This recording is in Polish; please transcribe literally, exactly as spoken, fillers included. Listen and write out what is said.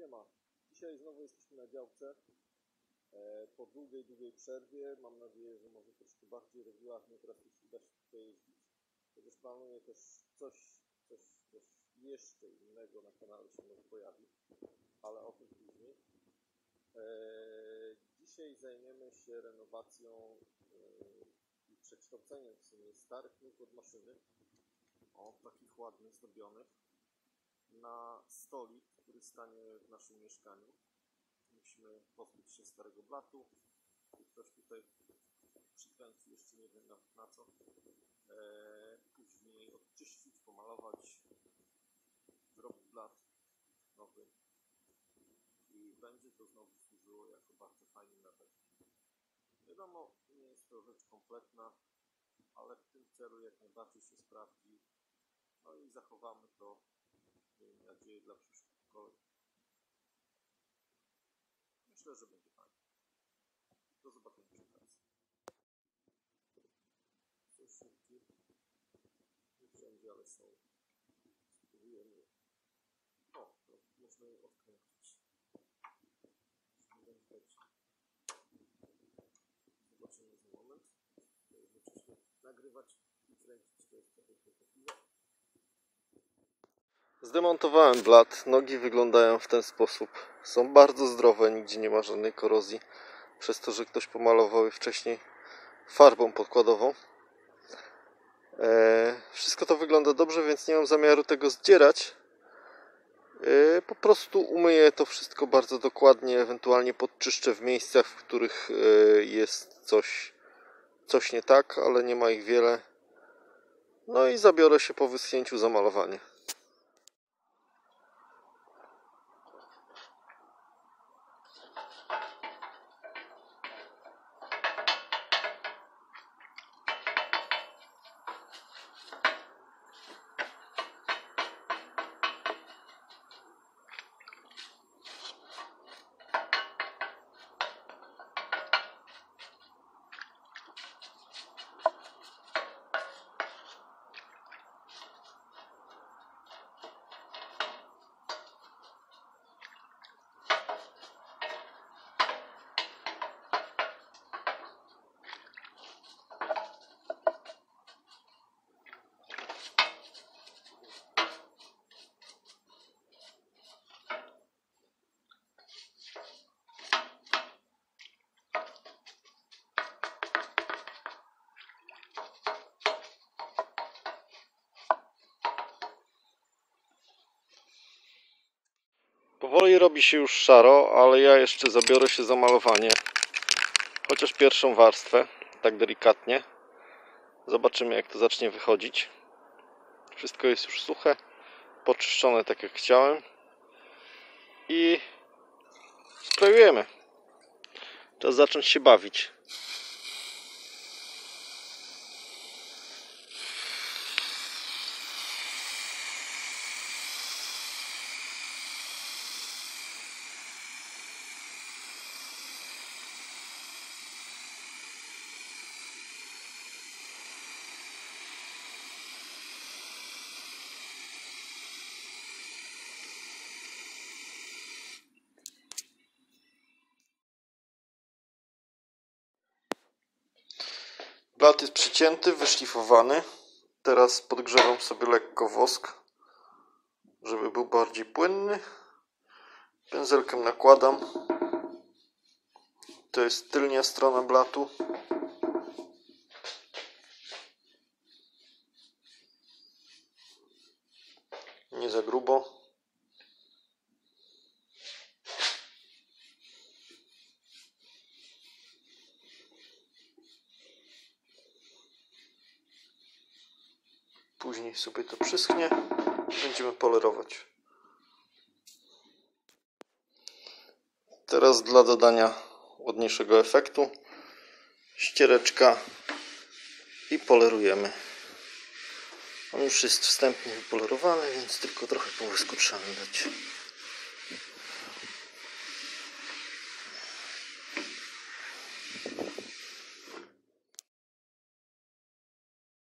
Siema. Dzisiaj znowu jesteśmy na działce. E, po długiej, długiej przerwie. Mam nadzieję, że może troszkę bardziej regularnie teraz już uda się tutaj jeździć. Chociaż planuję też coś, coś, coś jeszcze innego na kanale się może pojawi, ale o tym później. E, dzisiaj zajmiemy się renowacją e, i przekształceniem w sumie starych nóg od maszyny, o takich ładnych, zdobionych, na stolik, który stanie w naszym mieszkaniu. Musimy pozbyć się starego blatu. Ktoś tutaj przykręci, jeszcze nie wiem nawet na co. Eee, później odczyścić, pomalować, zrobić blat nowy i będzie to znowu służyło jako bardzo fajny mebel. Wiadomo, nie jest to rzecz kompletna, ale w tym celu jak najbardziej się sprawdzi. No i zachowamy to, miejmy nadzieję, dla przyszłych pokoleń. Myślę, że będzie fajnie. Do zobaczenia przy okazji. Są śrubki. Nie wszędzie, ale są. Spróbujemy. O, to można je odkręcić. Zobaczymy za moment. Jednocześnie nagrywać i kręcić to jest trochę kłopotliwe. Zdemontowałem blat, nogi wyglądają w ten sposób. Są bardzo zdrowe, nigdzie nie ma żadnej korozji. Przez to, że ktoś pomalował je wcześniej farbą podkładową. E, wszystko to wygląda dobrze, więc nie mam zamiaru tego zdzierać. E, po prostu umyję to wszystko bardzo dokładnie, ewentualnie podczyszczę w miejscach, w których e, jest coś, coś nie tak, ale nie ma ich wiele. No i zabiorę się po wyschnięciu za malowanie. Powoli robi się już szaro, ale ja jeszcze zabiorę się za malowanie. Chociaż pierwszą warstwę, tak delikatnie. Zobaczymy, jak to zacznie wychodzić. Wszystko jest już suche, poczyszczone tak jak chciałem. I sprayujemy. Czas zacząć się bawić. Blat jest przycięty, wyszlifowany. Teraz podgrzewam sobie lekko wosk, żeby był bardziej płynny. Pędzelkiem nakładam. To jest tylnia strona blatu. Nie za grubo. Później sobie to przyschnie i będziemy polerować. Teraz dla dodania ładniejszego efektu ściereczka i polerujemy. On już jest wstępnie wypolerowany, więc tylko trochę połysku trzeba dać.